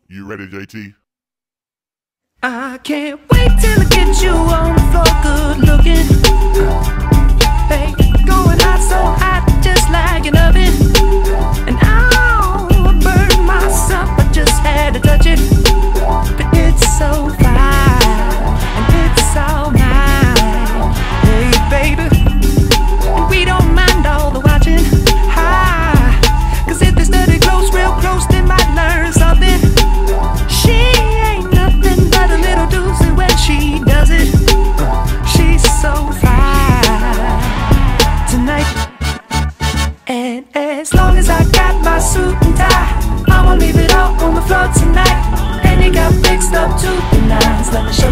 You ready, JT? I can't wait till I get you on the floor, good looking. Hey, going hot, so hot, just like an oven. And I'll burn myself, I just had to touch it. But it's so fine, and it's all mine. Hey, baby, and we don't mind all the watching. Cause if they study close, real close, they might learn something. She ain't nothing but a little doozy when she does it. She's so fine tonight. And as long as I got my suit and tie, I won't leave it all on the floor tonight. And you got fixed up to the nines. Let me show